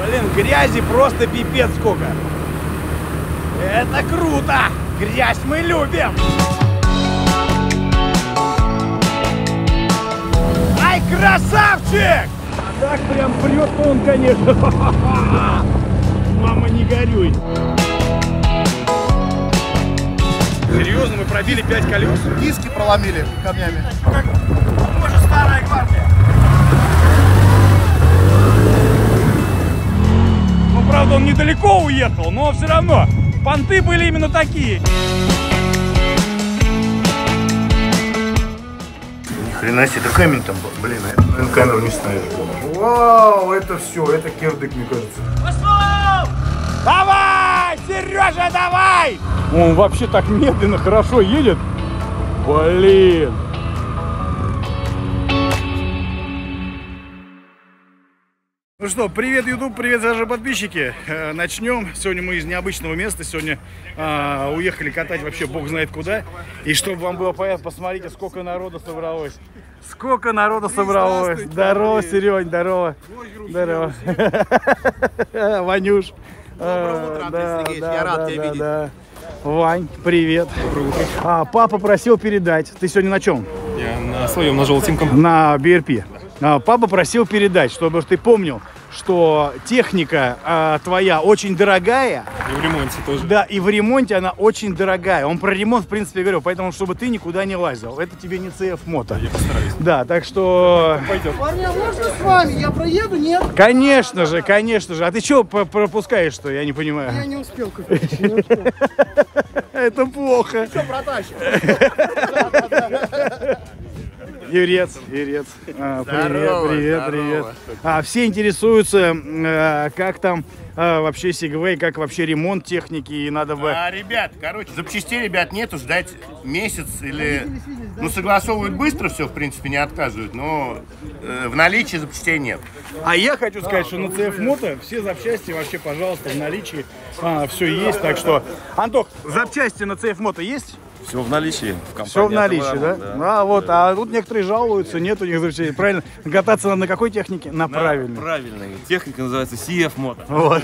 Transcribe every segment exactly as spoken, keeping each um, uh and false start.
Блин, грязи просто пипец сколько. Это круто! Грязь мы любим! Ай, красавчик! А так прям прет он, конечно. Мама, не горюй. Серьезно, мы пробили пять колес? Диски проломили камнями. Как, может, старая гвардия. Ну, правда, он недалеко уехал, но все равно понты были именно такие. Ни хрена себе, это камень там был. Блин, а это, наверное, камеру не ставишь. Вау, это все, это кирдык, мне кажется. Пошел! Давай, Сережа, давай! Он вообще так медленно, хорошо едет. Блин. Ну что, привет, YouTube, привет, даже подписчики. Э, начнем. Сегодня мы из необычного места. Сегодня э, уехали катать вообще бог знает куда. И чтобы вам было понятно, посмотрите, сколько народу собралось. Сколько народу собралось. Здорово, Серёнь, здорово. Здорово. Ванюш. Доброе утро, Андрей Сергеевич, я рад тебя видеть. Вань, привет. А, папа просил передать. Ты сегодня на чем? Я на своем, на желтеньком. На би эр пи. А, папа просил передать, чтобы ты помнил, что техника а, твоя очень дорогая. И в ремонте тоже. Да, и в ремонте она очень дорогая. Он про ремонт, в принципе, говорил, поэтому, чтобы ты никуда не лазил. Это тебе не си эф Moto. Я постараюсь. Да, так что... Пойдет. Парня, можно с вами? Я проеду, нет? Конечно же, конечно же. А ты что пропускаешь-то, я не понимаю? Я не успел купить. Это плохо. Что протащим? Юрец, Юрец. А, привет, Здорово, привет, здорово. привет. А, все интересуются, э, как там э, вообще Segway, как вообще ремонт техники, и надо бы... А, ребят, короче, запчастей, ребят, нету, ждать месяц или... Ну, согласовывают быстро все, в принципе, не отказывают, но э, в наличии запчастей нет. А я хочу сказать, что на си эф Moto все запчасти вообще, пожалуйста, в наличии. А, все есть, так что... Антох, запчасти на си эф Moto есть? Все в наличии в компании. Все в наличии, да? да? А, вот, а тут некоторые жалуются, нет у них запчастей. Правильно, кататься надо на какой технике? На, Да, правильной. правильной. Техника называется си эф Moto. Вот.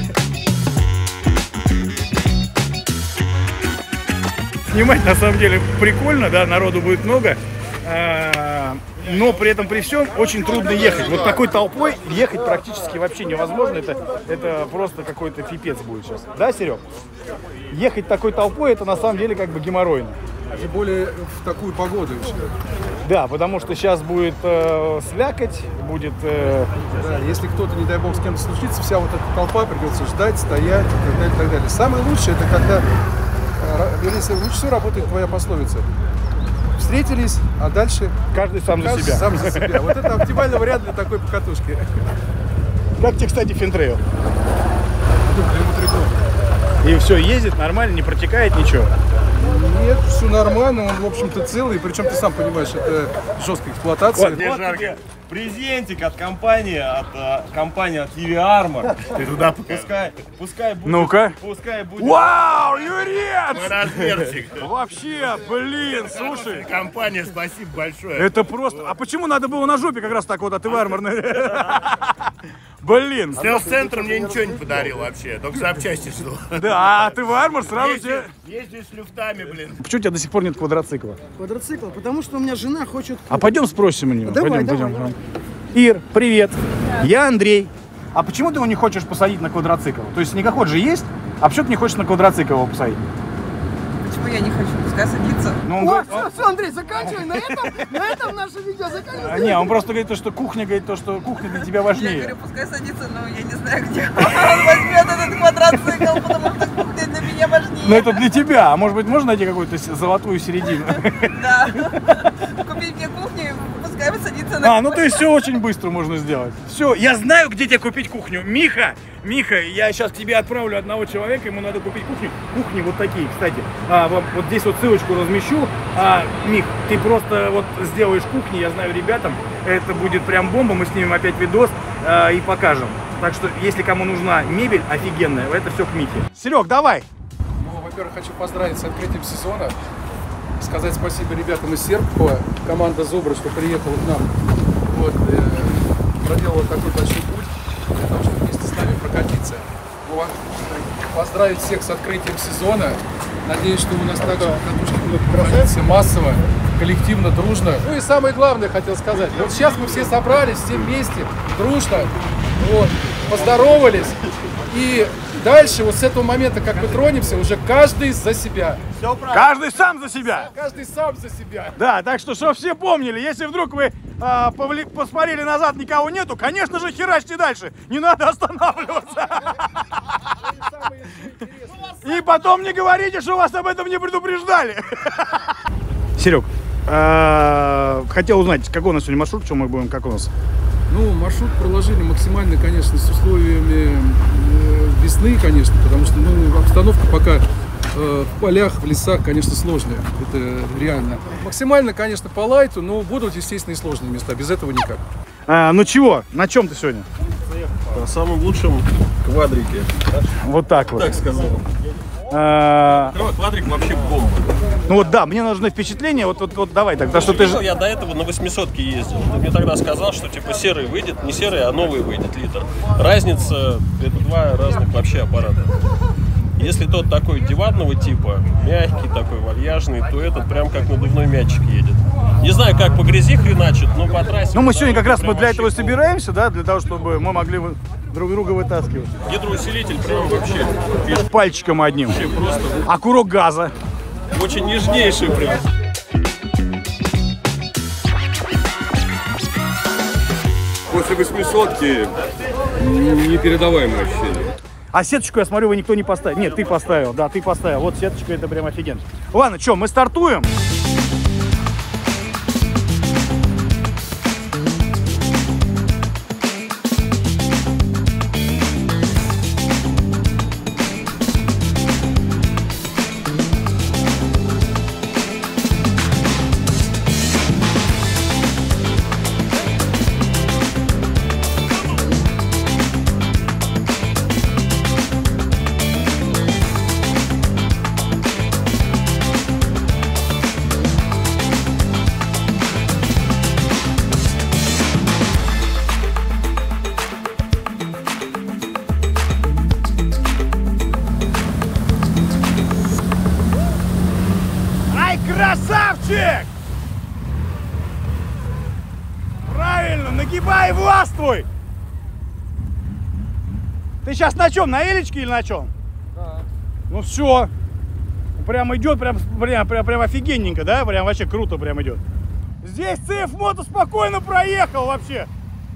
Снимать на самом деле прикольно, да, народу будет много, а, но при этом при всем очень трудно ехать. Вот такой толпой ехать практически вообще невозможно, это, это просто какой-то пипец будет сейчас. Да, Серег? Ехать такой толпой, это на самом деле как бы геморройно. Тем более в такую погоду еще. Да, потому что сейчас будет э, слякоть, будет... Э... Да, если кто-то, не дай бог, с кем-то случится, вся вот эта толпа придется ждать, стоять и так далее, и так далее. Самое лучшее, это когда, вернее, лучше всего работает твоя пословица. Встретились, а дальше... Каждый сам за каждый себя. Сам за себя. Вот это оптимальный вариант для такой покатушки. Как тебе, кстати, финтрейл? Ему три года. И все, ездит нормально, не протекает ничего? Нет, все нормально, он, в общем-то, целый. Причем, ты сам понимаешь, это жесткая эксплуатация. Вот, вот тебе презентик от компании, от э, компании от и ви Armor. Ты туда Пускай, пускай будет. Ну-ка. Пускай будет. Вау, Юрец! размерчик. Вообще, блин, слушай. Компания, спасибо большое. Это просто... А почему надо было на жопе как раз так вот, а ты в арморной? Блин. Селс-центр мне ничего не подарил вообще, только запчасти что. Да, а ты в армор сразу тебе... Ездишь с люфтами, блин. Почему у тебя до сих пор нет квадроцикла? Квадроцикл, потому что у меня жена хочет... А пойдем спросим у него. Давай, пойдем, давай, пойдем. давай. Ир, привет. Я Андрей. А почему ты его не хочешь посадить на квадроцикл? То есть снегоход же есть, а почему ты не хочешь на квадроцикл его посадить? Почему я не хочу? Пускай садится. Ну, он О, говорит- все, все, Андрей, заканчивай. На этом, на этом наше видео А, заканчивается. не, он просто говорит, то, что кухня, говорит, то, что кухня для тебя Я важнее. говорю, пускай садится, но я не знаю, где он возьмет этот квадроцикл, потому что кухня для меня важнее. Но это для тебя. А может быть, можно найти какую-то с- золотую середину? Да. Купить мне кухню, пускай садится на... А, ну то есть все очень быстро можно сделать. Все, я знаю, где тебе купить кухню. Миха, Миха, я сейчас к тебе отправлю одного человека, ему надо купить кухню. Кухни вот такие, кстати. А, вот, вот здесь вот ссылочку размещу. А, Мих, ты просто вот сделаешь кухни, я знаю ребятам, это будет прям бомба, мы снимем опять видос а, и покажем. Так что, если кому нужна мебель офигенная, это все к Михе. Серег, давай! Ну, во-первых, хочу поздравить с открытием сезона. Сказать спасибо ребятам из Серпухова, команда Зубра, что приехала к нам. Вот, э, проделала такой большой путь для того, чтобы вместе с нами Москва. Поздравить всех с открытием сезона. Надеюсь, что у нас также катушки будут проходить все массово, коллективно, дружно. Ну и самое главное хотел сказать. Вот сейчас мы все собрались, все вместе, дружно, вот, поздоровались. И дальше, вот с этого момента, как мы тронемся, уже каждый за себя. Каждый сам за себя. Каждый сам за себя. Да, так что, чтобы все помнили, если вдруг вы а, повли- посмотрели назад, никого нету, конечно же, херачьте дальше. Не надо останавливаться. И потом не говорите, что вас об этом не предупреждали. Серег, хотел узнать, какой у нас сегодня маршрут, что мы будем, как у нас? Ну, маршрут проложили максимально, конечно, с условиями э, весны, конечно, потому что, ну, обстановка пока э, в полях, в лесах, конечно, сложная, это реально. Максимально, конечно, по лайту, но будут, естественно, и сложные места, без этого никак. А, ну чего, на чем ты сегодня? На самом лучшем квадрике. Вот так вот. Так сказал. А, Квадрик вообще бомба. ну вот да, мне нужны впечатления, вот, вот, вот давай тогда, что ты же... Я до этого на восьмисотке ездил. Ты мне тогда сказал, что типа серый выйдет, не серый, а новый выйдет литр. Разница, это два разных вообще аппарата. Если тот такой диванного типа, мягкий такой, вальяжный, то этот прям как надувной мячик едет. Не знаю, как по грязи хреначит, но по трассе... Ну мы сегодня как раз мы прям для этого и вообще собираемся, да, для того, чтобы мы могли вы- друг друга вытаскивать. гидроусилитель прям вообще, видишь, Пальчиком одним. вообще просто А курок газа. очень нежнейший прям. После восьмисотки непередаваемое ощущение. А сеточку, я смотрю, вы никто не поставил. Нет, ты поставил, да, ты поставил. Вот сеточка, это прям офигенно. Ладно, что, мы стартуем? Ай, красавчик! Правильно, нагибай и властвуй! Ты сейчас на чем? На элечке или на чем? Да. Ну все. Прям идет, прям, прям, прям, прям офигенненько, да? Прям вообще круто прям идет. Здесь си эф Moto спокойно проехал вообще.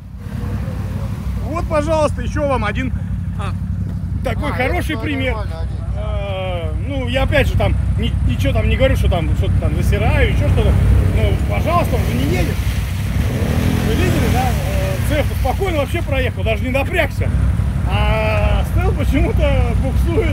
Вот, пожалуйста, еще вам один а, такой а, хороший пример. А, ну, я опять же там ни, ничего там не говорю, что там что-то там засираю, еще что-то. Ну, пожалуйста, он же не едет. Вы видели, да? си эф спокойно вообще проехал, даже не напрягся. А Стел почему-то буксует.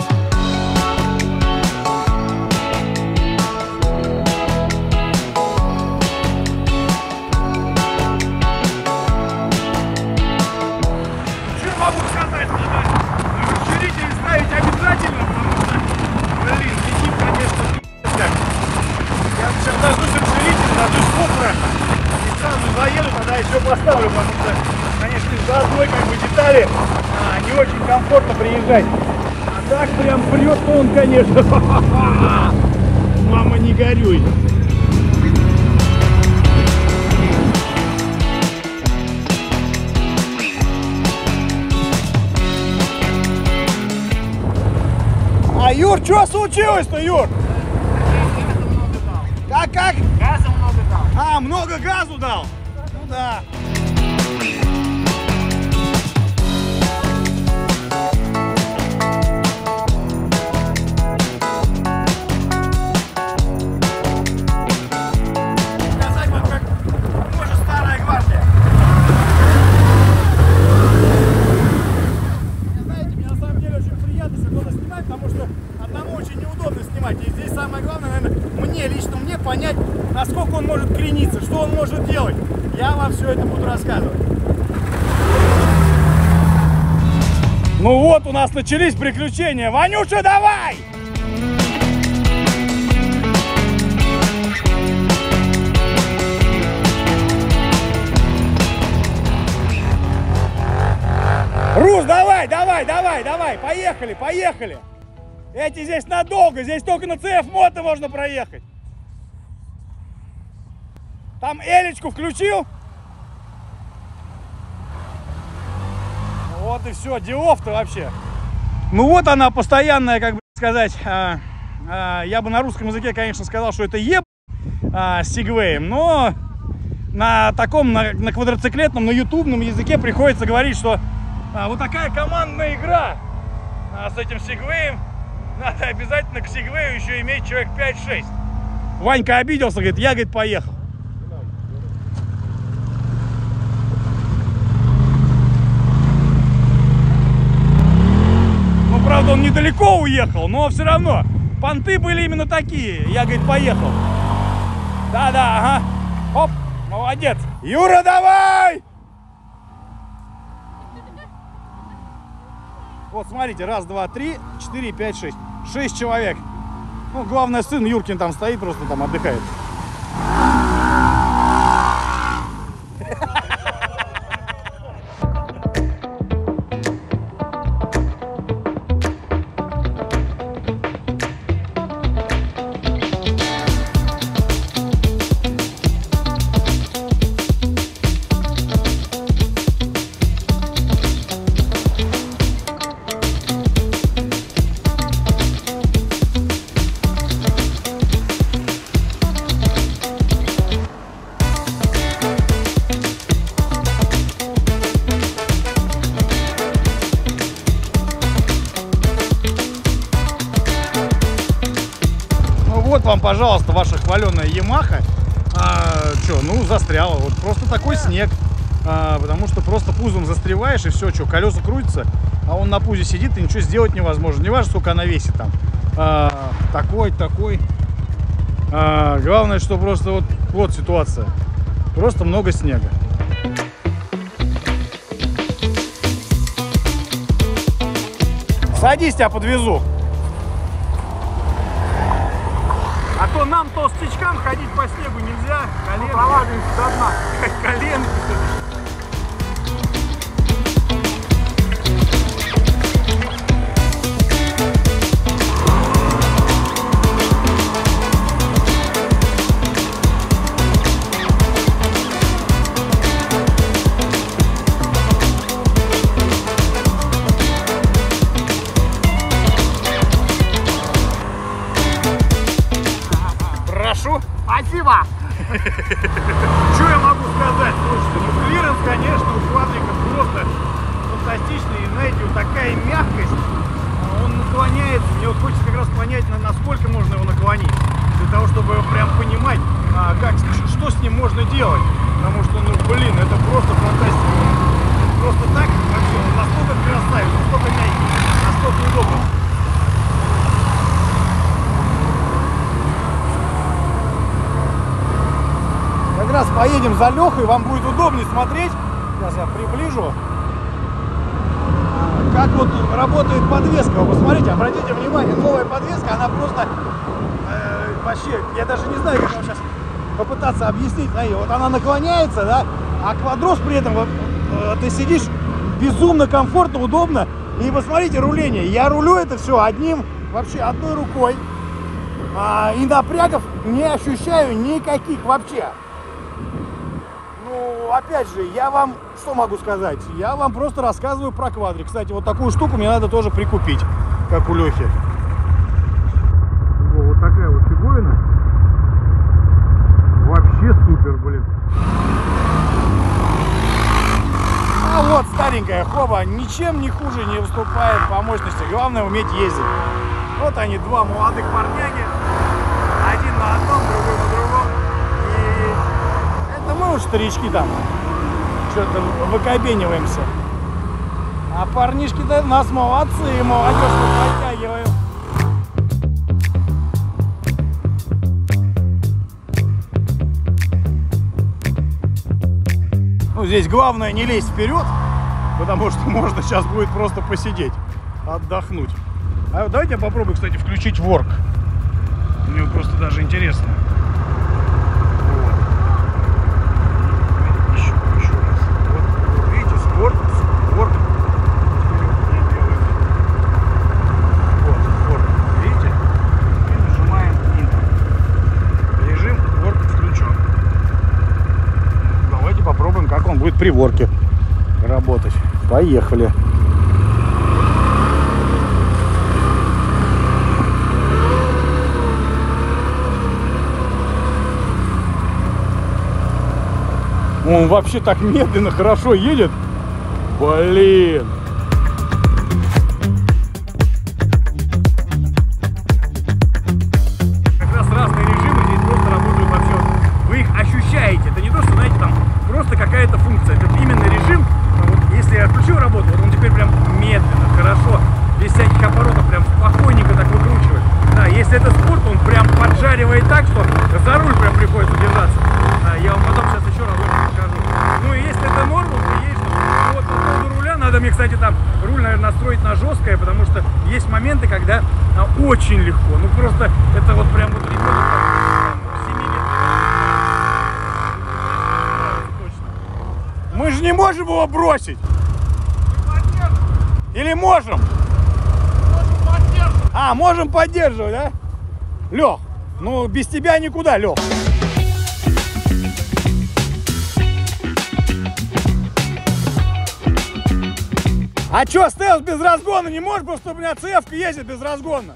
Что могу сказать? Надо расширитель ставить обязательно, потому что, блин, летит, конечно, как. Я сейчас дождусь расширителя, дождусь купра. И сразу заеду, тогда еще поставлю, потому что, конечно, за одной как бы детали а, не очень комфортно приезжать. А так прям прет он, конечно. Мама, не горюй. А Юр, что случилось-то, Юр? Как, как? Газа много дал. А, много газу дал? Ну да. Показать вам, как может старая гвардия. Знаете, мне на самом деле очень приятно сегодня снимать, потому что одному очень неудобно снимать. И здесь самое главное, наверное, мне, лично мне понять, насколько он может крениться, что он может делать. Я вам все это буду рассказывать. Ну вот у нас начались приключения. Ванюша, давай! Рус, давай, давай, давай, давай, поехали, поехали. Эти здесь надолго, здесь только на си эф мото можно проехать. Там элечку включил. Вот и все, делов-то вообще. Ну вот она постоянная, как бы сказать, а, а, я бы на русском языке, конечно, сказал, что это еб а, с сигвеем, но на таком, на, на квадроциклетном, на ютубном языке приходится говорить, что а, вот такая командная игра а, с этим сигвеем, надо обязательно к сигвею еще иметь человек пять-шесть. Ванька обиделся, говорит, я, говорит, поехал. Правда, он недалеко уехал, но все равно понты были именно такие. Я, говорит, поехал. Да-да, ага. Оп, молодец. Юра, давай! Вот, смотрите, раз, два, три, четыре, пять, шесть. Шесть человек. Ну, главное, сын Юркин там стоит, просто там отдыхает. Вот вам, пожалуйста, ваша хваленая Ямаха. А, что, ну, застряла. Вот просто такой снег. А, потому что просто пузом застреваешь, и все, что, колеса крутятся, а он на пузе сидит, и ничего сделать невозможно. Не важно, сколько она весит там. А, такой, такой. А, главное, что просто вот, вот ситуация. Просто много снега. Садись, тебя подвезу. А то нам, толстячкам, ходить по снегу нельзя. Колен... Проваливаемся до дна. Коленки. Спасибо! Что я могу сказать? Слушайте, ну клиренс, конечно, у квадрика просто фантастичный. И знаете, вот такая мягкость, он наклоняется. Мне вот хочется как раз понять, насколько можно его наклонить. Для того, чтобы прям понимать, как, что с ним можно делать. Потому что, ну блин, это просто фантастика. Просто так вообще, он настолько красавец, настолько мягкий, настолько удобно. Как раз поедем за Лехой, вам будет удобнее смотреть. Сейчас я приближу. Как вот работает подвеска. Вы посмотрите, обратите внимание, новая подвеска, она просто э, вообще, я даже не знаю, как вам сейчас попытаться объяснить. Смотрите, вот она наклоняется, да, а квадрос при этом, вот, э, ты сидишь безумно комфортно, удобно. И посмотрите руление. Я рулю это все одним, вообще одной рукой. А, и напрягов не ощущаю никаких вообще. Опять же, я вам, что могу сказать? Я вам просто рассказываю про квадрик. Кстати, вот такую штуку мне надо тоже прикупить, как у Лехи. О, вот такая вот фиговина. Вообще супер, блин. А вот старенькая хоба, ничем не хуже не уступает по мощности. Главное уметь ездить. Вот они, два молодых парняги. Один на одном, другой на другом. И мы уж старички там что-то выкобениваемся. А парнишки-то у нас молодцы, и молодежь подтягиваем. Ну, здесь главное не лезть вперед, потому что можно сейчас будет просто посидеть, отдохнуть. А давайте я попробую, кстати, включить ворк. Мне просто даже интересно. Вот. Еще, еще раз. Вот, видите, спорт, спорт. приворке работать. Поехали. Он вообще так медленно, хорошо едет. Блин. Как раз разные режимы здесь просто работают вообще. Вы их ощущаете. Это не то, что, знаете, там просто какая-то функция. Это именно режим. Вот если я отключил работу, вот он теперь прям медленно, хорошо, без всяких оборотов, прям спокойненько так выкручивает. Да, если это спорт, он прям поджаривает так, что за руль прям приходится держаться. Да, я вам потом сейчас еще раз покажу. Ну и если это норма, то есть вот по поводу руля, надо мне, кстати, там руль, наверное, настроить на жесткое, потому что есть моменты, когда а, очень легко. Ну просто это вот прям вот ребенок семи лет. Мы же не можем его бросить. Или можем? А, можем поддерживать, да? Лех, ну без тебя никуда, Лех. А чё, стелс без разгона не можешь? Просто у меня цефка ездит без разгона.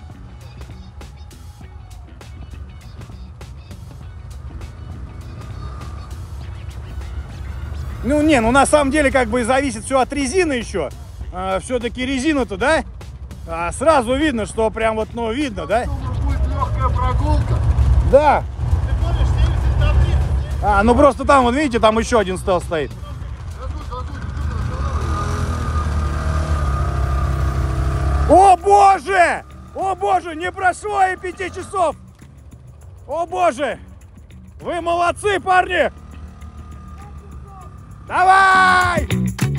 Ну не, ну на самом деле как бы зависит все от резины еще. А, все-таки резина-то, да? А, сразу видно, что прям вот, ну, видно, да? Будет легкая прогулка. Да. А, ну просто там, вот видите, там еще один стелс стоит. О боже! О боже, не прошло и пяти часов! О боже! Вы молодцы, парни! Давай!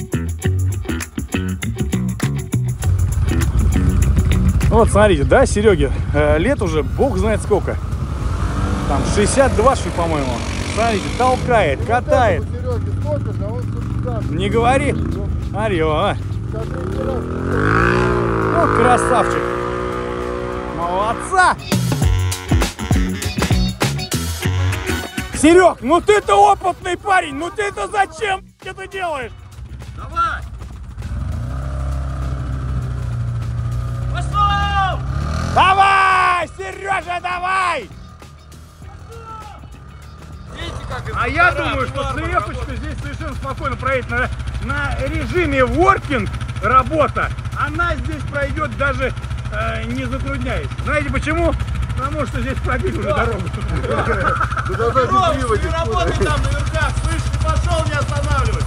Вот смотрите, да, Сереге, э, лет уже бог знает сколько. Там шестьдесят два, что ли, по-моему. Смотрите, толкает, катает. Не говори. Смотри, а. Вот красавчик. Молодца. Серег, ну ты-то опытный парень, ну ты-то зачем это делаешь? Давай! Пошел! Давай, Сережа, давай! Видите, как А я думаю, что цефочка здесь совершенно спокойно проедет на, на режиме воркинг работа. Она здесь пройдет даже э, не затрудняясь. Знаете почему? Потому что здесь пробили уже дорогу. Не работай там наверху, слышь, ты пошел, не останавливай.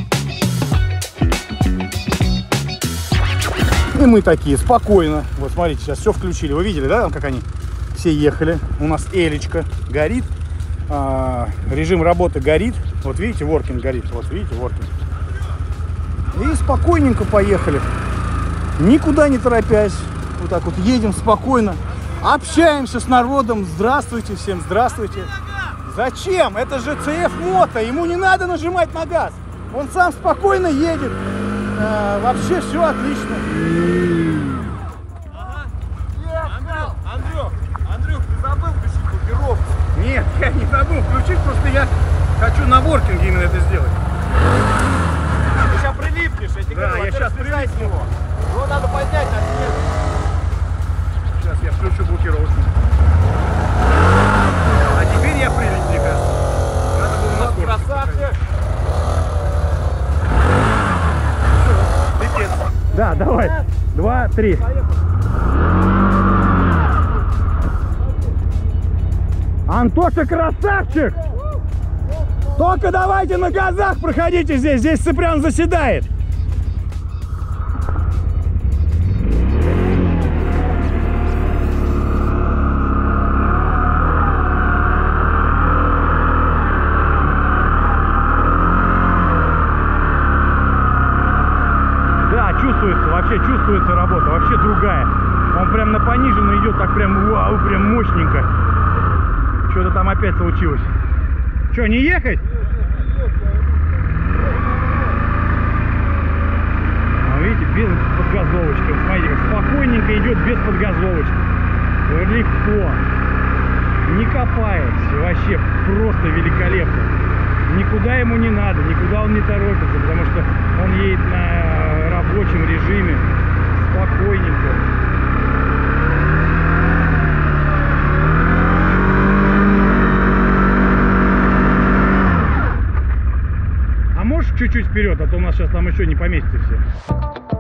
И мы такие, спокойно. Вот смотрите, сейчас все включили. Вы видели, да, там, как они все ехали? У нас элечка горит. А, режим работы горит. Вот видите, воркинг горит. Вот видите, воркинг. И спокойненько поехали. Никуда не торопясь. Вот так вот едем спокойно. Общаемся с народом. Здравствуйте всем, здравствуйте. Зачем? Это же си эф Moto. Ему не надо нажимать на газ. Он сам спокойно едет. А, вообще все отлично. Андрюх, Андрюх, Андрюх, ты забыл включить блокировку? Нет, я не забыл включить, просто я хочу на воркинге именно это сделать. Ты сейчас прилипнешь, я тебе Да, говорю, я сейчас слезай с прилипну. него. Его надо поднять от снега. Сейчас я включу блокировку. А теперь я прилип, мне кажется. Надо было на скорости Красавчик! походить. Да, давай. Два, три. Антоша красавчик! Только давайте на газах проходите здесь. Здесь Ципрян заседает. Да, чувствуется, вообще чувствуется работа, вообще другая. Он прям на пониженный идет, так прям, вау, прям мощненько. Что-то там опять случилось. Что, не ехать? А, видите, без подгазовочки. Смотрите, как спокойненько идет без подгазовочки. Легко. Не копается. Вообще просто великолепно. никуда ему не надо, никуда он не торопится, потому что он едет на рабочем режиме, спокойненько. А можешь чуть-чуть вперед, а то у нас сейчас там еще не поместится все.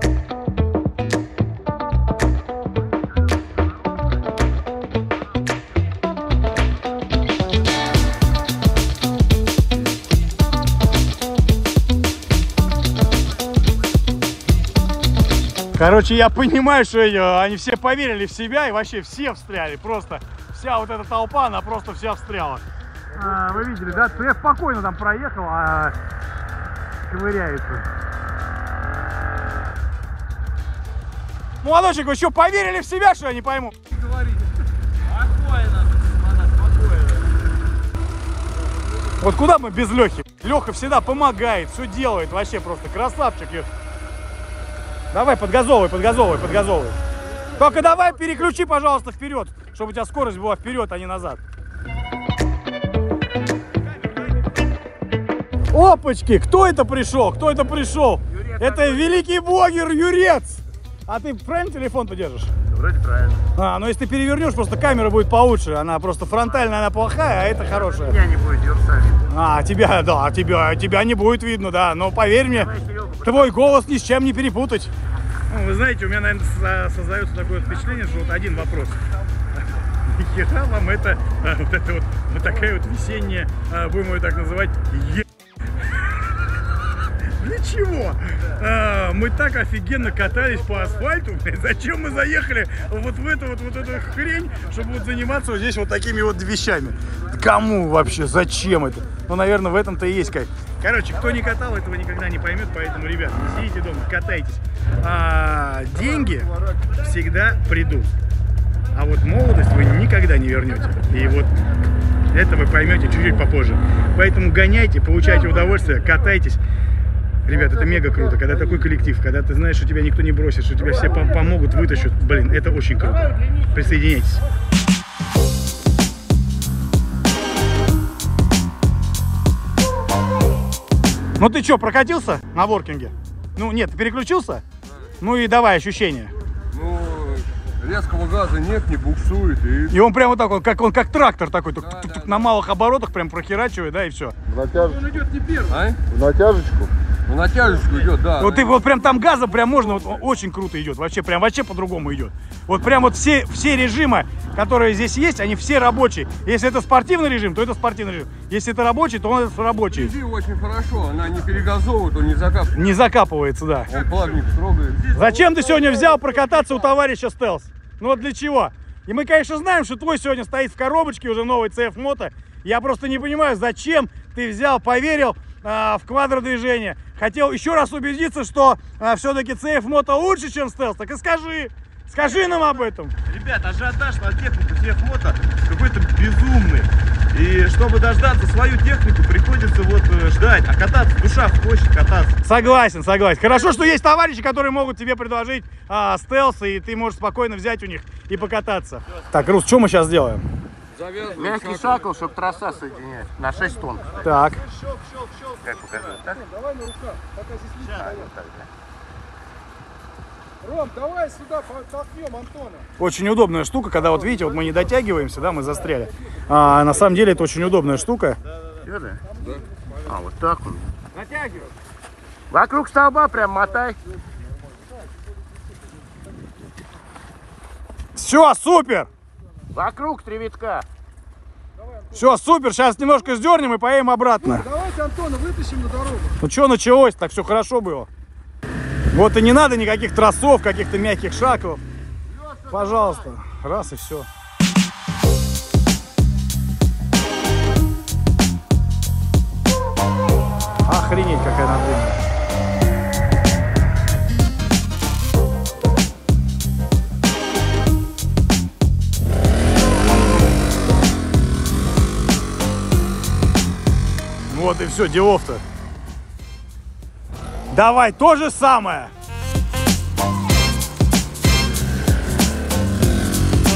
Короче, я понимаю, что они все поверили в себя и вообще все встряли. Просто вся вот эта толпа, она просто вся встряла. А, вы видели, да? Я спокойно там проехал, а ковыряется. Молодочек, вы что, поверили в себя, что я не пойму? Говорите. Спокойно, спокойно. Вот куда мы без Лехи? Леха всегда помогает, все делает, вообще просто красавчик. Давай, подгазовывай, подгазовывай, подгазовывай. Только давай переключи, пожалуйста, вперед, чтобы у тебя скорость была вперед, а не назад. Опачки, кто это пришел? Кто это пришел? Юрец, это такой великий блогер Юрец. А ты правильно телефон-то держишь? Вроде правильно. А, ну если ты перевернешь, просто камера будет получше. Она просто фронтальная, она плохая, а это хорошая. Меня не будет Юрца. А, тебя, да, тебя, тебя не будет видно, да. Но поверь мне, твой голос ни с чем не перепутать. Ну, вы знаете, у меня, наверное, создается такое впечатление, что вот один вопрос. Нахера вам это, вот это вот, вот такая вот весенняя, будем ее так называть, е... Для чего? А, мы так офигенно катались по асфальту, зачем мы заехали вот в эту вот, вот эту хрень, чтобы вот заниматься вот здесь вот такими вот вещами? Кому вообще? Зачем это? Ну, наверное, в этом-то и есть кайф. Короче, кто не катал, этого никогда не поймет, поэтому, ребят, не сидите дома, катайтесь. А, деньги всегда придут, а вот молодость вы никогда не вернете. И вот это вы поймете чуть-чуть попозже. Поэтому гоняйте, получайте удовольствие, катайтесь. Ребят, это мега круто, когда такой коллектив, когда ты знаешь, что тебя никто не бросит, что тебя все помогут, вытащат. Блин, это очень круто. Присоединяйтесь. Ну ты что, прокатился на воркинге? Ну нет, ты переключился? Ну и давай ощущения. Ну, резкого газа нет, не буксует. И, и он прямо так, он как, он как трактор такой, да, тук, да, тук, тук, да. На малых оборотах прям прохерачивает, да, и все. В натяжечку. Он идет не первый. А? В натяжечку. В натяжечку идет, да. Вот ты вот прям там газа прям можно, вот очень круто идет, вообще прям вообще по-другому идет. Вот прям вот все, все режимы, которые здесь есть, они все рабочие. Если это спортивный режим, то это спортивный режим. Если это рабочий, то он рабочий. Вези очень хорошо, она не перегазовывает, он не закапывает. Не закапывается, да. Он плавненько трогает. Зачем ты сегодня взял прокататься у товарища Стелс? Ну вот для чего? И мы, конечно, знаем, что твой сегодня стоит в коробочке уже новый си эф Moto. Я просто не понимаю, зачем ты взял, поверил а, в квадродвижение. Хотел еще раз убедиться, что а, все-таки си эф Moto лучше, чем Стелс. Так и скажи. Скажи нам об этом. Ребят, ажиотаж на технику си эф Moto какой-то безумный. И чтобы дождаться свою технику, приходится вот ждать. А кататься, душа хочет кататься. Согласен, согласен. Хорошо, что есть товарищи, которые могут тебе предложить а, стелсы, и ты можешь спокойно взять у них и покататься. Так, Рус, что мы сейчас делаем? Завязываем Мягкий шакл, чтобы троса соединять на шесть тонн. Так. Как показать? Так? Давай на руках, пока здесь видно. А, вот так, да. Ром, давай сюда толкнем Антона. Очень удобная штука, когда вот видите, вот мы не дотягиваемся, да, мы застряли. А на самом деле это очень удобная штука. Все, да? Да. А, вот так он. Натягивай. Вокруг столба прям мотай. Все, супер! Вокруг три витка. Все, супер, сейчас немножко сдернем и поедем обратно. Давайте Антона вытащим на дорогу. Ну что началось, так все хорошо было. Вот и не надо никаких тросов, каких-то мягких шаклов. Пожалуйста, раз и все. Охренеть, какая она длинная. Вот и все, делов-то. Давай, то же самое.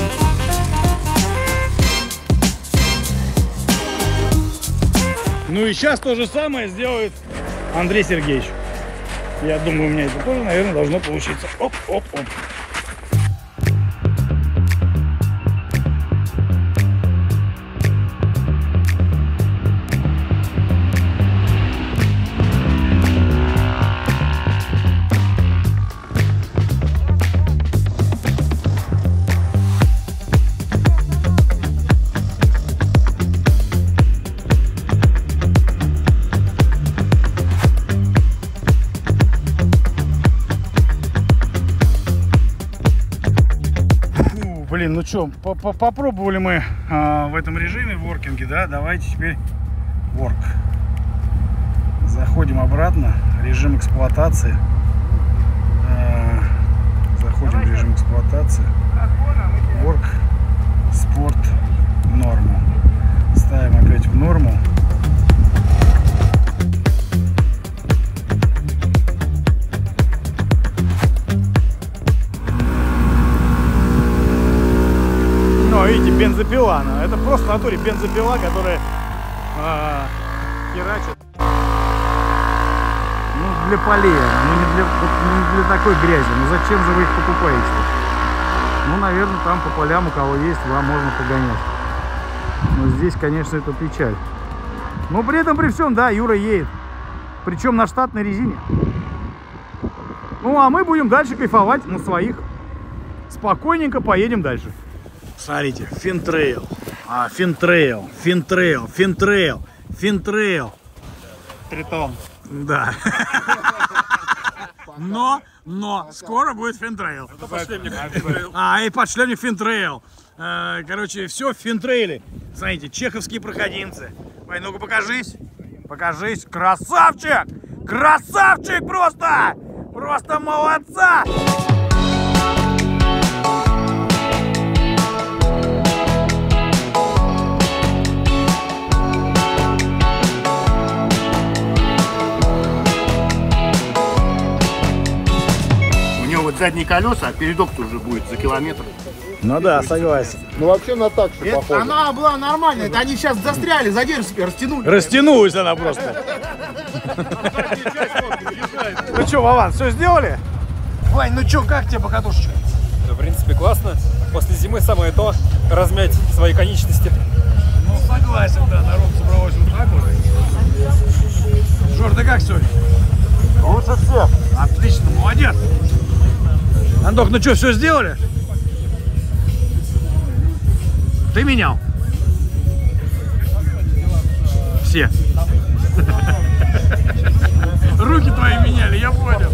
Ну и И сейчас то же самое сделает Андрей Сергеевич. Я думаю, у меня это тоже, наверное, должно получиться. Оп, оп, оп. Блин, ну что, попробовали мы а, в этом режиме в воркинге, да? Давайте теперь ворк. Заходим обратно, режим эксплуатации. А, заходим в режим эксплуатации. Ворк, спорт, норму. Ставим опять в норму. Ну, видите, бензопила, ну, это просто в натуре бензопила, которая э, херачит. Ну, для полей, ну не для, не для такой грязи. Ну зачем же вы их покупаете? Ну, наверное, там по полям, у кого есть, вам можно погонять. Но здесь, конечно, это печаль. Но при этом, при всем, да, Юра едет. Причем на штатной резине. Ну, а мы будем дальше кайфовать на своих. Спокойненько поедем дальше. Смотрите, финтрейл, а, финтрейл, финтрейл, финтрейл, финтрейл. Тритон. Да. Но, но, скоро будет финтрейл. А, и подшлемник финтрейл. Короче, все в финтрейле. Смотрите, чеховские проходимцы. Ой, ну-ка покажись. Покажись. Красавчик! Красавчик просто! Просто молодца! Вот задние колеса, а передок-то уже будет за километр. Ну да, согласен. Ну вообще на такси Это, похоже. она была нормальная, это они сейчас застряли, за дерево растянули. Растянулась она просто. Ну что, Вован, все сделали? Вань, ну что, как тебе покатушечка? В принципе, классно. После зимы самое то размять свои конечности. Ну, согласен, да, народ собралось вот так вот. Жор, ты как сегодня? Лучше всех. Отлично, молодец. Антох, ну что, все сделали? Ты менял? Все. Руки твои меняли, я понял.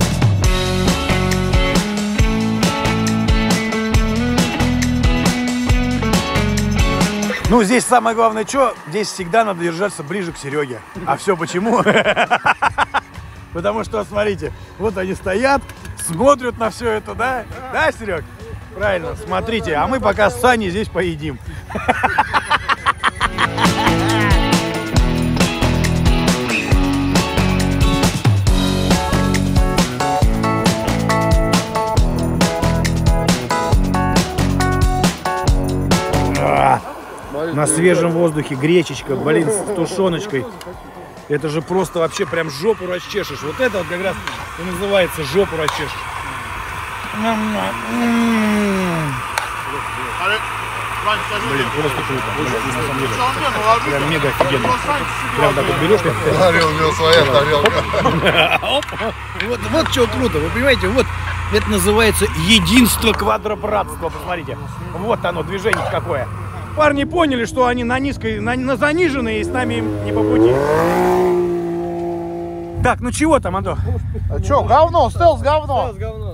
Ну, здесь самое главное, что здесь всегда надо держаться ближе к Сереге. А все почему? Потому что, смотрите, вот они стоят, смотрят на все это, да? Да, Серег? Правильно, смотрите, а мы пока с Саней здесь поедим. На свежем воздухе гречечка, блин, с тушеночкой. Это же просто вообще прям жопу расчешешь. Вот это вот как раз и называется жопу расчешешь. Блин, просто круто. Блин, на самом деле. Прям мега офигенно. Прям так вот берешь. Тарелка, своя тарелка. Вот, вот что круто, вы понимаете, вот это называется единство квадробратства. Посмотрите, вот оно, движение какое. Парни поняли, что они на низкой, на, на заниженной, и с нами им не по пути. Так, ну чего там, Антох? А чё, говно, стелс говно. Стелс говно,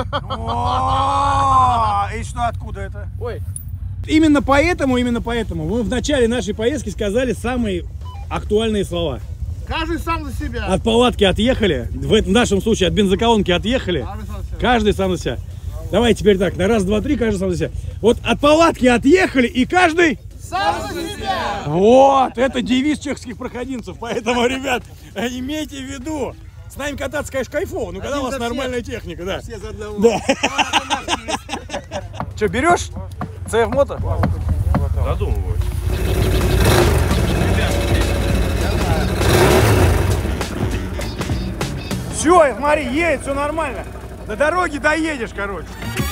да. И что, откуда это? Ой. Именно поэтому, именно поэтому мы в начале нашей поездки сказали самые актуальные слова. Каждый сам за себя. От палатки отъехали, в нашем случае от бензоколонки отъехали. Каждый сам за себя. Давай теперь так, на раз, два, три, каждый сам за себя. Вот от палатки отъехали, и каждый... Сам за себя! Вот, это девиз чехских проходимцев. Поэтому, ребят, имейте в виду, с нами кататься, конечно, кайфово, но когда у вас нормальная техника, да. Все за одного. Да. Что, берешь? си эф Moto? Задумываюсь. Все, смотри, едет, все нормально. До дороги доедешь, короче.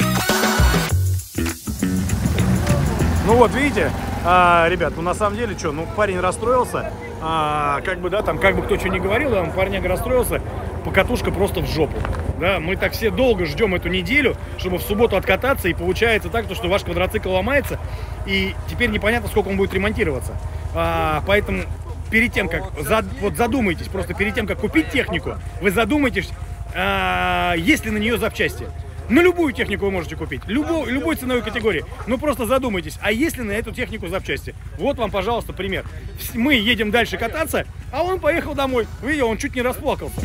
Ну вот, видите, а, ребят, ну на самом деле, что, ну парень расстроился, а, как бы, да, там, как бы кто что ни говорил, да, парняга расстроился, покатушка просто в жопу. Да, мы так все долго ждем эту неделю, чтобы в субботу откататься, и получается так, что ваш квадроцикл ломается, и теперь непонятно, сколько он будет ремонтироваться. А, поэтому перед тем, как, зад, вот задумайтесь, просто перед тем, как купить технику, вы задумайтесь, а, есть ли на нее запчасти. На любую технику вы можете купить, любой, любой ценовой категории. Ну просто задумайтесь, а есть ли на эту технику запчасти? Вот вам, пожалуйста, пример. Мы едем дальше кататься, а он поехал домой. Видите, он чуть не расплакался.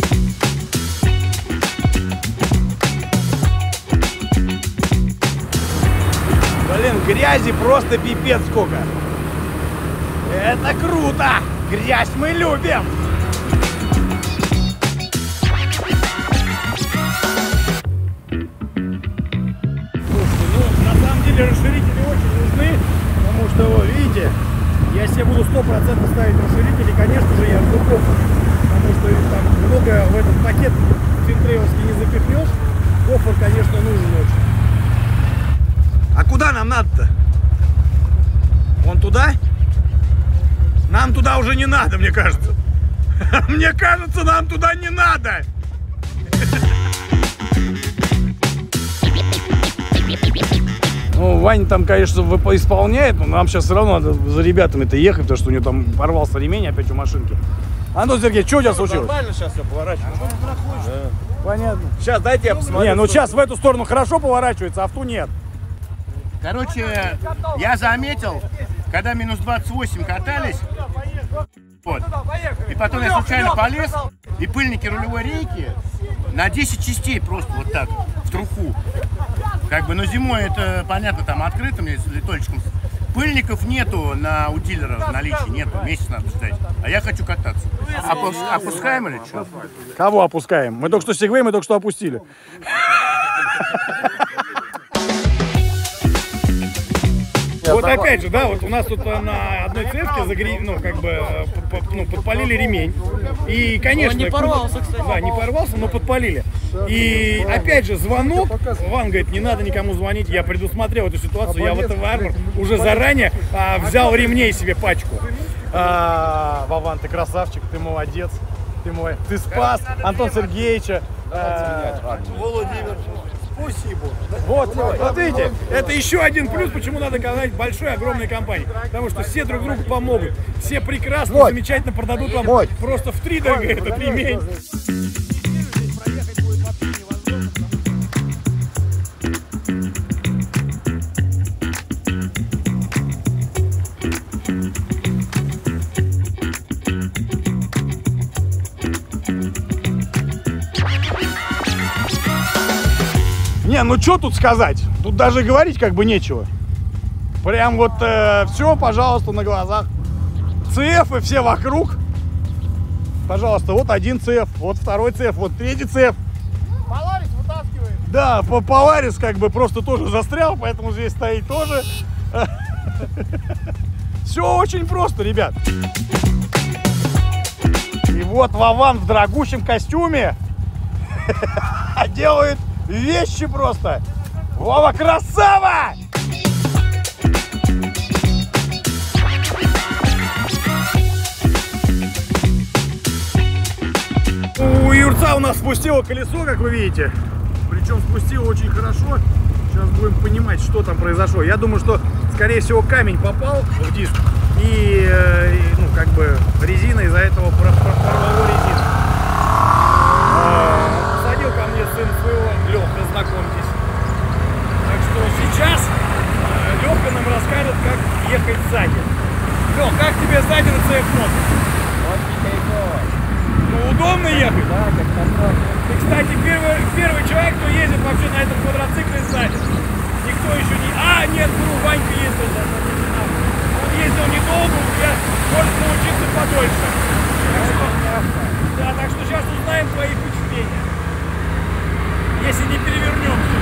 Блин, грязи просто пипец сколько. Это круто! Грязь мы любим! Расширители очень нужны, потому что, вот, видите, я себе буду сто процентов ставить расширители, конечно же, я жду кофр, потому что там много в этот пакет финтрейловский не запихнешь, кофр, конечно, нужен очень. А куда нам надо-то? Вон туда? Нам туда уже не надо, мне кажется. Мне кажется, нам туда не надо. Ну, Ваня там, конечно, исполняет, но нам сейчас все равно надо за ребятами-то ехать, потому что у него там порвался ремень опять у машинки. Антон Сергеевич, что у тебя случилось? Нормально сейчас я поворачиваю. Да. Понятно. Сейчас дайте я посмотрю. Не, ну сейчас в эту сторону хорошо поворачивается, а в ту нет. Короче, я заметил, когда минус двадцать восемь катались, вот, и потом я случайно полез, и пыльники рулевой рейки на десять частей просто вот так, в труху. Как бы, но зимой это, понятно, там открытым, с литольчиком. Пыльников нету на, у дилера в наличии, нету, месяц надо ждать. А я хочу кататься. Опус, опускаем или что? Кого опускаем? Мы только что сегвей, мы только что опустили. Вот опять же, да, вот у нас тут на одной цепке загре... ну, как бы, ну, подпалили ремень. И, конечно... Он не порвался, кстати. Да, не порвался, но подпалили. И, опять же, звонок. Ван говорит, не надо никому звонить, я предусмотрел эту ситуацию. Я в этом Армор уже заранее а, взял ремней себе пачку. А, Вован, ты красавчик, ты молодец. Ты, мой... ты спас Антона Сергеевича. А... Владимир. Спасибо. Вот, вот видите, это еще один плюс, почему надо говорить большой, огромной компании. Потому что все друг другу помогут. Все прекрасно, вот, замечательно продадут вам вот просто втридорога этот ремень. Не, ну что тут сказать? Тут даже говорить как бы нечего. Прям вот э, все, пожалуйста, на глазах. ЦФы все вокруг. Пожалуйста, вот один ЦФ, вот второй ЦФ, вот третий ЦФ. Polaris вытаскивает. Да, Polaris как бы просто тоже застрял, поэтому здесь стоит тоже. Все очень просто, ребят. И вот Вован в дорогущем костюме делает вещи просто. Вова, красава! У Юрца у нас спустило колесо, как вы видите. Причем спустило очень хорошо. Сейчас будем понимать, что там произошло. Я думаю, что, скорее всего, камень попал в диск. И, и ну, как бы, резина из-за этого порвало резину. Посадил ко мне сын своего, Леха, знакомьтесь. Так что сейчас Леха нам расскажет, как ехать сзади. Лех, как тебе сзади на ЦФ-мото? Очень кайфово. Ну, удобно ехать? Да, как комфортно. Ты, кстати, первый, первый человек, кто ездит вообще на этом квадроцикле сзади. Никто еще не... А, нет, ну, Ванька ездил. Да, он ездил недолго, я может научиться подольше. Так что, да, так что сейчас узнаем твои впечатления. Если не перевернемся.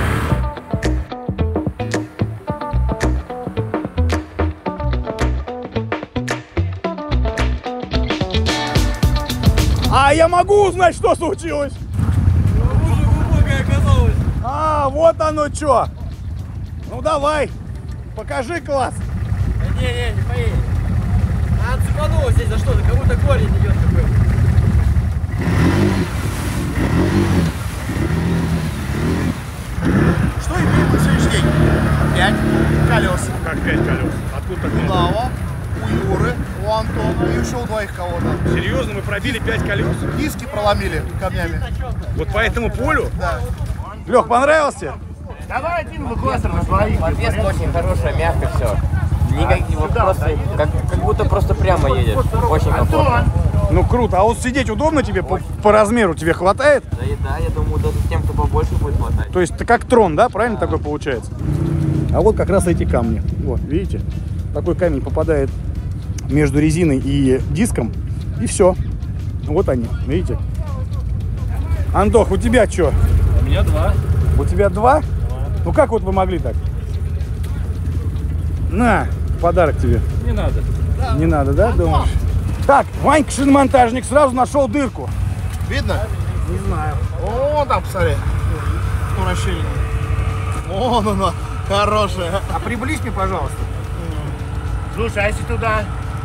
А я могу узнать, что случилось? Уже глубокая оказалась. А, вот оно что. Ну давай, покажи класс. Да не, не, не поедет. А цепанула здесь за что-то, как будто корень идет такой. Что имеем на сегодняшний день? Пять колес. Как пять колес? Откуда так У Дава, у Юры, у Антона и еще у двоих кого-то. Серьезно, мы пробили пять колес? Диски проломили камнями. Вот по этому полю? Да. Лех, понравился? Давай один эвакуатор на двоих. Подвеска очень хорошая, мягко все. Никаких вот просто, как, как будто просто прямо едешь. Очень комфортно. Ну круто. А вот сидеть удобно тебе по, по размеру? Тебе хватает? Да, и да, я думаю, даже тем, кто побольше будет хватать. То есть это как трон, да? Правильно такой получается? А вот как раз эти камни. Вот, видите? Такой камень попадает между резиной и диском. И все. Вот они, видите? Антох, у тебя что? У меня два. У тебя два? Ну как вот вы могли так? На, подарок тебе. Не надо. Не надо, да, думаешь? Так, Ванька шиномонтажник сразу нашел дырку. Видно? Не знаю. О, там, посмотри. Вращение. Вон оно, хорошее. А приблизь мне, пожалуйста. Слушай, а если туда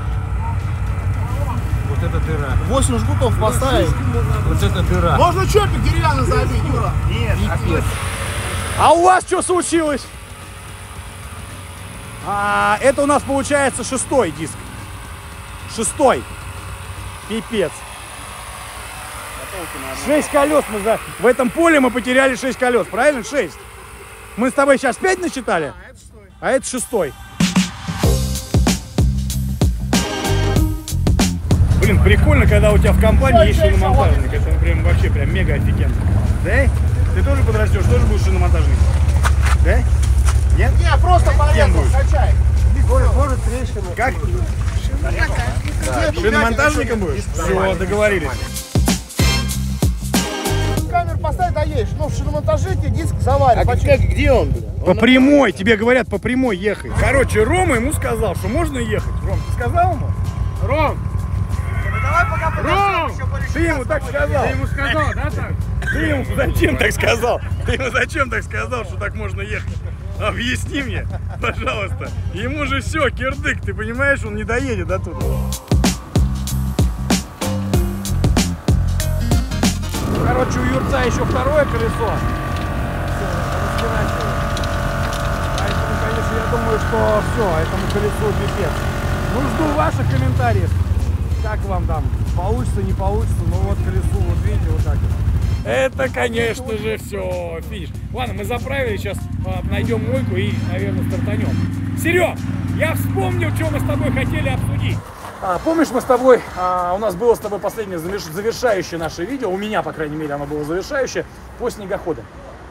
Вот это дыра. восемь жгутов поставить? Вот это дыра. Можно чопик деревянный забить, Юра? Нет, нет. А у вас что случилось? А, это у нас получается шестой диск. Шестой. Пипец. Шесть колес мы за... В этом поле мы потеряли шесть колес, правильно? Шесть. Мы с тобой сейчас пять насчитали? А это шестой. Блин, прикольно, когда у тебя в компании есть шиномонтажник. Это прям вообще прям мега офигенно. Да? Ты тоже подрастешь, тоже будешь шиномонтажник? Да? Нет? Не, просто полезно, скачай. Может, может трещина. Как? Да. Шиномонтажником будешь? Все, договорились. Камеру поставь, доедешь. Ну, в шиномонтаже тебе диск заварит. А как, где он? По прямой, тебе говорят, по прямой ехай. Короче, Рома ему сказал, что можно ехать. Ром, ты сказал ему? Ром! Давай пока Ром! Ты ему так сказал. Ты ему сказал, да, так? Ты ему зачем так сказал? Ты ему зачем так сказал, что так можно ехать? Объясни мне, пожалуйста. Ему же все, кирдык, ты понимаешь, он не доедет до туда. Короче, у Юрца еще второе колесо. Поэтому, конечно, я думаю, что все, этому колесу пипец. Ну, жду ваших комментариев. Как вам там? Получится, не получится? Ну вот колесо, вот видите, вот так вот. Это, конечно же, все, финиш. Ладно, мы заправили, сейчас а, найдем мойку и, наверное, стартанем. Серег, я вспомнил, что мы с тобой хотели обсудить. А, помнишь, мы с тобой, а, у нас было с тобой последнее завершающее наше видео, у меня, по крайней мере, оно было завершающее, по снегоходам.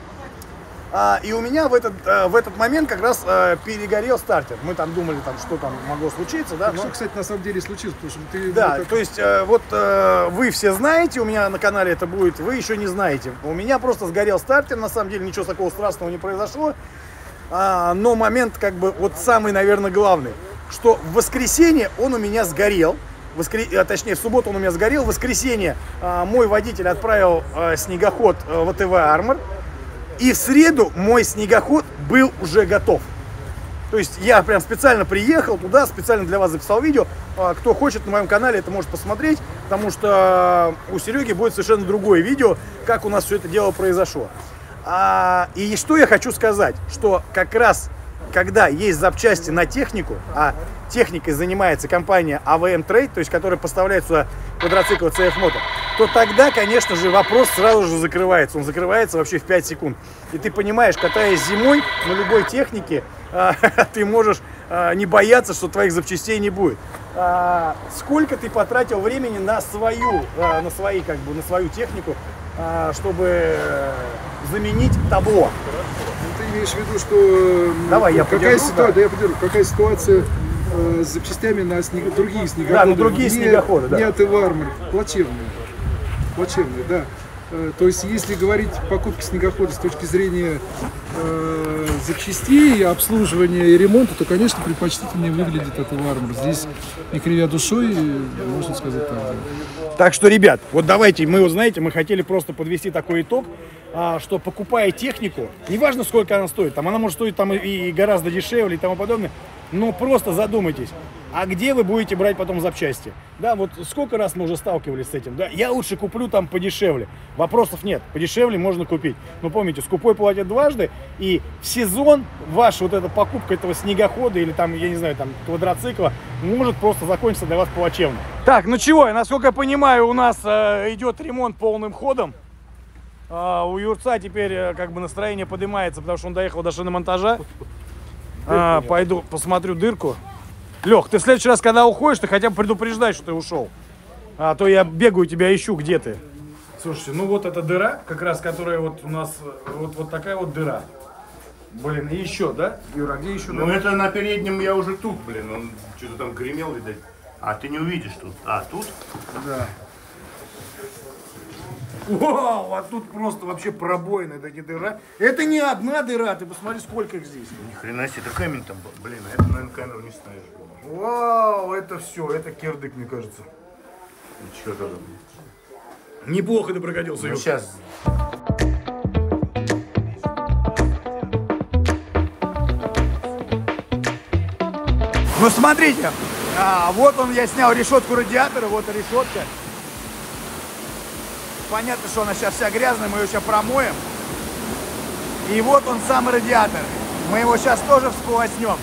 А, и у меня в этот, а, в этот момент как раз а, перегорел стартер. Мы там думали, там, что там могло случиться. Да, но... Что, кстати, на самом деле случилось, потому что ты... Да, как... то есть а, вот а, вы все знаете, у меня на канале это будет, вы еще не знаете. У меня просто сгорел стартер, на самом деле ничего такого страшного не произошло. А, но момент, как бы, вот самый, наверное, главный, что в воскресенье он у меня сгорел. Воскр... А, точнее, в субботу он у меня сгорел. В воскресенье а, мой водитель отправил а, снегоход а, в ВТВ Армор. И в среду мой снегоход был уже готов. То есть я прям специально приехал туда, специально для вас записал видео. Кто хочет, на моем канале это может посмотреть, потому что у Сереги будет совершенно другое видео, как у нас все это дело произошло. А, и что я хочу сказать, что как раз когда есть запчасти на технику, а техникой занимается компания эй ви эм Trade, то есть которая поставляет сюда квадроциклы си эф Moto, то тогда, конечно же, вопрос сразу же закрывается. Он закрывается вообще в пять секунд. И ты понимаешь, катаясь зимой на любой технике, а, ты можешь а, не бояться, что твоих запчастей не будет. А, сколько ты потратил времени на свою, а, на свои, как бы, на свою технику, а, чтобы заменить табло? Ты имеешь в виду, что Давай, я какая подержу, ситуация, да. да, я подержу, какая ситуация э, с запчастями на снег... другие снегоходы? Да, ну другие не, снегоходы, да. Не от эй ви Armor, плачевные. Плачевные, да. Э, то есть, если говорить покупки снегохода с точки зрения э, запчастей, обслуживания и ремонта, то, конечно, предпочтительнее выглядит от эй ви Armor. Здесь, не кривя душой, можно сказать так. Да. Так что, ребят, вот давайте, мы, вот знаете, мы хотели просто подвести такой итог, а, что покупая технику, неважно, сколько она стоит, там она может стоить там и, и гораздо дешевле и тому подобное, но просто задумайтесь, а где вы будете брать потом запчасти? Да, вот сколько раз мы уже сталкивались с этим, да, я лучше куплю там подешевле, вопросов нет, подешевле можно купить, но помните, скупой платят дважды, и в сезон ваша вот эта покупка этого снегохода или там, я не знаю, там квадроцикла может просто закончиться для вас плачевно. Так, ну чего, насколько я понимаю, у нас э, идет ремонт полным ходом. Uh, у Юрца теперь uh, как бы настроение поднимается, потому что он доехал до шиномонтажа. Uh, пойду посмотрю дырку. Лех, ты в следующий раз, когда уходишь, ты хотя бы предупреждай, что ты ушел. А то я бегаю, тебя ищу, где ты. Слушайте, ну вот эта дыра, как раз которая вот у нас, вот, вот такая вот дыра. Блин, и еще, да? Юра, где еще? Ну это на переднем я уже тут, блин, он что-то там гремел, видать. А ты не увидишь тут. А, тут? Да. Вау, а тут просто вообще пробоина, это не дыра. Это не одна дыра, ты посмотри, сколько их здесь. Ни хрена себе, это камень там, блин, а это, наверное, камеру не ставишь. Вау, это все, это кирдык, мне кажется. И что тогда? Неплохо ты прокатился. Ну сейчас. Ну смотрите, а, вот он, я снял решетку радиатора, вот решетка. Понятно, что она сейчас вся грязная, мы ее сейчас промоем. И вот он сам радиатор. Мы его сейчас тоже всполоснем.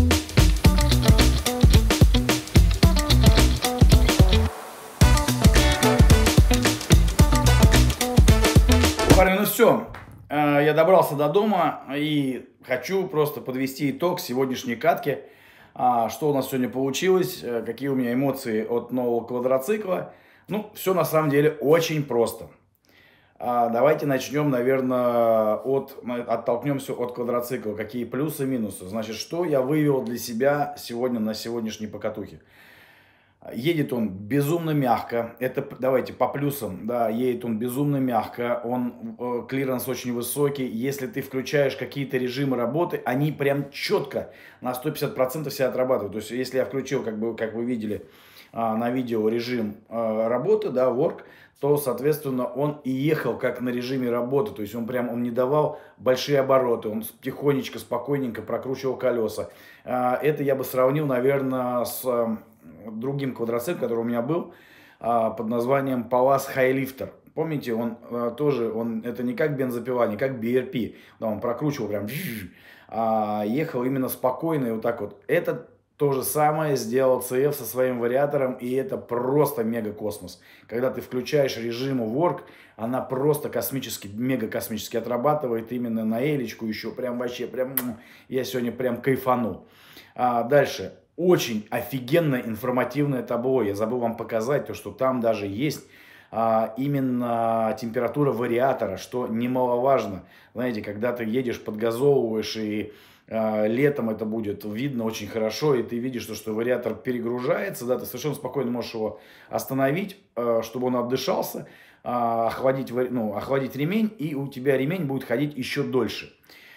Парни, ну все. Я добрался до дома и хочу просто подвести итог сегодняшней катки. Что у нас сегодня получилось, какие у меня эмоции от нового квадроцикла. Ну, все на самом деле очень просто. А, давайте начнем, наверное, от, оттолкнемся от квадроцикла. Какие плюсы и минусы. Значит, что я вывел для себя сегодня на сегодняшней покатухе. Едет он безумно мягко. Это, давайте, по плюсам. Да, едет он безумно мягко. Он, э, клиренс очень высокий. Если ты включаешь какие-то режимы работы, они прям четко на сто пятьдесят процентов себя отрабатывают. То есть, если я включил, как, бы, как вы видели, на видео режим э, работы, да, work, то, соответственно, он и ехал как на режиме работы, то есть он прям, он не давал большие обороты, он тихонечко, спокойненько прокручивал колеса. Э, это я бы сравнил, наверное, с э, другим квадроциклом, который у меня был, э, под названием Palace Highlifter. Помните, он э, тоже, он, это не как бензопила, не как би эр пи, да, он прокручивал прям, а ехал именно спокойно и вот так вот. Этот то же самое сделал си эф со своим вариатором, и это просто мега космос. Когда ты включаешь режим work, она просто космически, мега космически отрабатывает именно на элечку еще, прям вообще, прям, я сегодня прям кайфанул. А дальше, очень офигенное информативное табло, я забыл вам показать, то что там даже есть а, именно температура вариатора, что немаловажно. Знаете, когда ты едешь, подгазовываешь и летом это будет видно очень хорошо, и ты видишь, что, что вариатор перегружается, да, ты совершенно спокойно можешь его остановить, чтобы он отдышался, охладить, ну, охладить ремень, и у тебя ремень будет ходить еще дольше.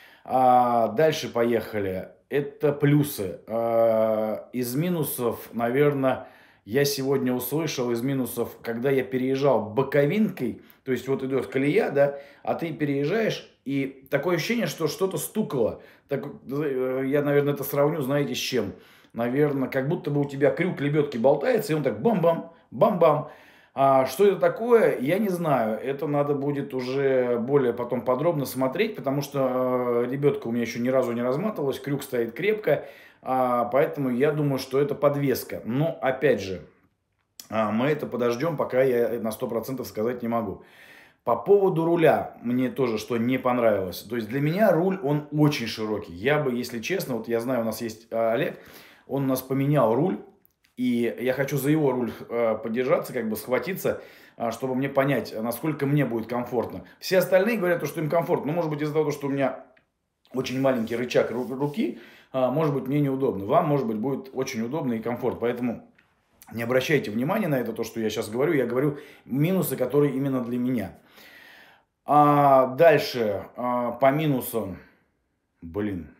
Дальше поехали. Это плюсы. Из минусов, наверное, я сегодня услышал из минусов, когда я переезжал боковинкой, то есть вот идет колея, да, а ты переезжаешь, и такое ощущение, что что-то стукало. Так, я, наверное, это сравню, знаете, с чем? Наверное, как будто бы у тебя крюк лебедки болтается, и он так бам-бам, бам-бам. А что это такое, я не знаю. Это надо будет уже более потом подробно смотреть, потому что лебедка у меня еще ни разу не разматывалась, крюк стоит крепко, а, поэтому я думаю, что это подвеска. Но, опять же, а, мы это подождем, пока я на сто процентов сказать не могу. По поводу руля, мне тоже что не понравилось. То есть для меня руль, он очень широкий. Я бы, если честно, вот я знаю, у нас есть Олег, он у нас поменял руль. И я хочу за его руль э, подержаться, как бы схватиться, э, чтобы мне понять, насколько мне будет комфортно. Все остальные говорят, что им комфортно. Но может быть из-за того, что у меня очень маленький рычаг руки, э, может быть мне неудобно. Вам, может быть, будет очень удобно и комфортно. Поэтому не обращайте внимания на это, то, что я сейчас говорю. Я говорю минусы, которые именно для меня. А дальше, а, по минусам, блин,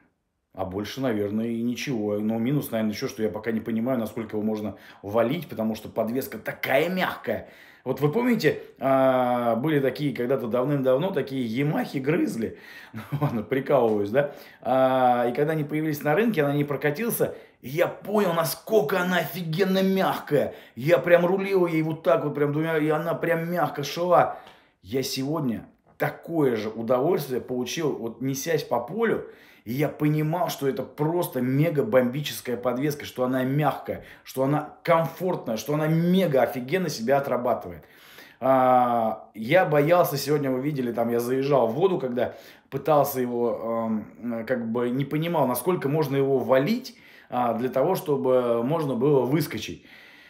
А больше, наверное, и ничего. Но минус, наверное, еще, что я пока не понимаю, насколько его можно валить, потому что подвеска такая мягкая. Вот вы помните, а, были такие когда-то давным-давно такие Ямахи грызли, ладно, прикалываюсь, да, а, и когда они появились на рынке, она не прокатился, и я понял, насколько она офигенно мягкая. Я прям рулил ей вот так вот, прям двумя, и она прям мягко шла. Я сегодня такое же удовольствие получил, вот несясь по полю, и я понимал, что это просто мега-бомбическая подвеска, что она мягкая, что она комфортная, что она мега офигенно себя отрабатывает. А, я боялся, сегодня вы видели, там я заезжал в воду, когда пытался его, а, как бы не понимал, насколько можно его валить, а, для того, чтобы можно было выскочить.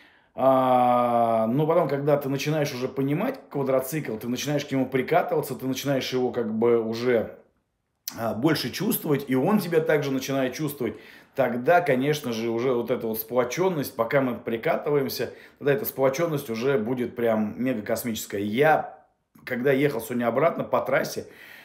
А, но потом, когда ты начинаешь уже понимать квадроцикл, ты начинаешь к нему прикатываться, ты начинаешь его как бы уже больше чувствовать, и он тебя также начинает чувствовать, тогда, конечно же, уже вот эта вот сплоченность, пока мы прикатываемся, тогда эта сплоченность уже будет прям мега космическая. Я, когда ехал сегодня обратно по трассе,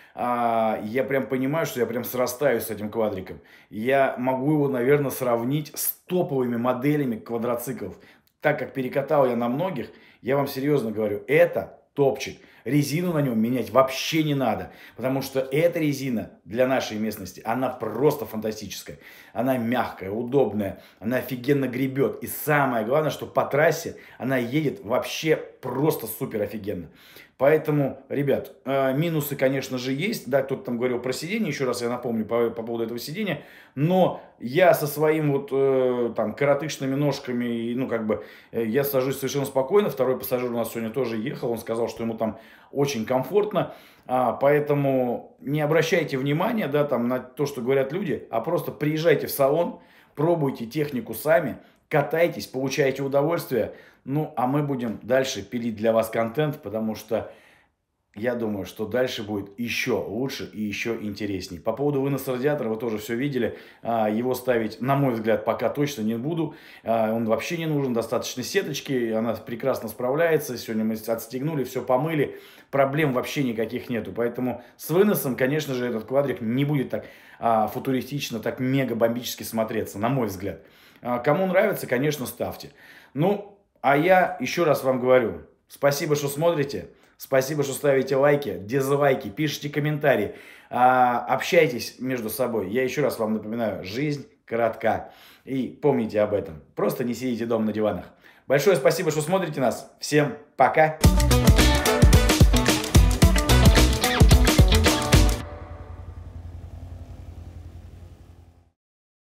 я прям понимаю, что я прям срастаюсь с этим квадриком. Я могу его, наверное, сравнить с топовыми моделями квадроциклов. Так как перекатал я на многих, я вам серьезно говорю, это топчик. Резину на нем менять вообще не надо, потому что эта резина для нашей местности, она просто фантастическая. Она мягкая, удобная, она офигенно гребет. И самое главное, что по трассе она едет вообще просто супер офигенно. Поэтому, ребят, минусы, конечно же, есть. Да, кто-то там говорил про сиденье, еще раз я напомню по, по поводу этого сиденья. Но я со своим вот э, там коротышными ножками, ну как бы, я сажусь совершенно спокойно. Второй пассажир у нас сегодня тоже ехал, он сказал, что ему там очень комфортно. А, поэтому не обращайте внимания, да, там, на то, что говорят люди, а просто приезжайте в салон, пробуйте технику сами, катайтесь, получайте удовольствие. Ну, а мы будем дальше пилить для вас контент, потому что я думаю, что дальше будет еще лучше и еще интересней. По поводу выноса радиатора вы тоже все видели. Его ставить, на мой взгляд, пока точно не буду. Он вообще не нужен, достаточно сеточки, она прекрасно справляется. Сегодня мы отстегнули, все помыли, проблем вообще никаких нету. Поэтому с выносом, конечно же, этот квадрик не будет так футуристично, так мега-бомбически смотреться, на мой взгляд. Кому нравится, конечно, ставьте. Ну, а я еще раз вам говорю, спасибо, что смотрите, спасибо, что ставите лайки, дизлайки, пишите комментарии, общайтесь между собой. Я еще раз вам напоминаю, жизнь коротка, и помните об этом. Просто не сидите дома на диванах. Большое спасибо, что смотрите нас. Всем пока!